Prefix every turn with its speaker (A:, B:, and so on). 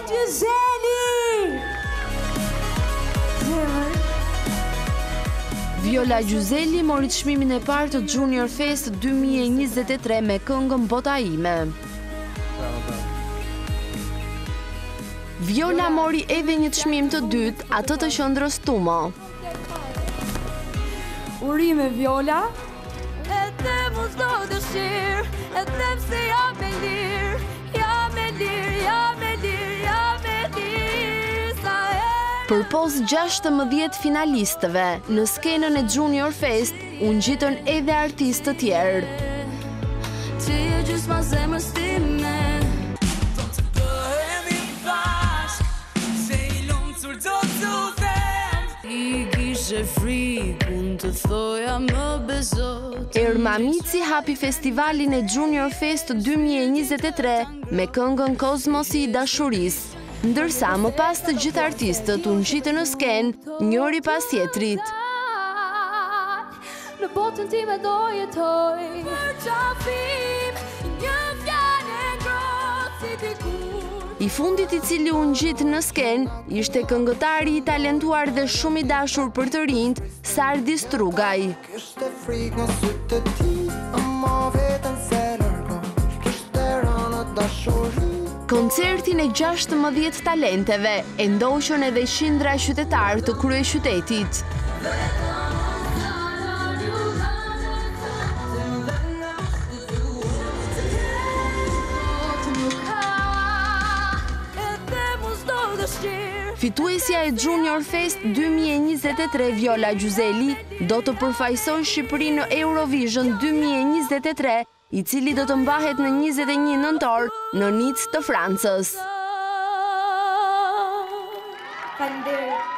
A: Gjyseli!
B: Viola Gjyseli mori çmimin e parë të Junior Fest 2023 me këngën Bota ime. Viola mori edhe një çmim të dytë, atë të qendrës Tumo.
A: Urime Viola. E them u s'do dëshirë, e them se jam e lirë, jam e lirë, jam e lirë, jam e lirë, sa
B: Përpos 16 finalistëve, në skenën e Junior Fest, u ngjitën edhe artistë të tjerë.
A: Ti e gjysma zemrës time. Do të bëhemi bashkë, se I lumtur do t'u them. I kishe frikun të thoja më bezot.
B: Ermamici hapi festivalin e Junior Fest 2023 me këngën Kozmosi I dashurisë. Ndërsa më pas të gjithë artistët u ngjitën në skenë, njëri pas tjetrit.
A: Në botën time do jetoj, për qafim, një fjallë e ngrohtë si dikur.
B: I fundit I cili u ngjit në skenë ishte këngëtari I talentuar dhe shumë I dashur për të rinjt, Sardi Strugaj.
C: Kishte frikë në sytë të ti, ama vetën se largon, kishte rënë dashuri.
B: Koncertin e 16 talenteve e ndoqën edhe qindra qytetarë të kryeqytetit. Fituesja e Junior Fest 2023 Viola Gjyseli do të përfaqësojë Shqipërinë në Eurovision 2023, I cili do të mbahet në 21 nëntor në Nicë të Francës.
A: Faleminderit.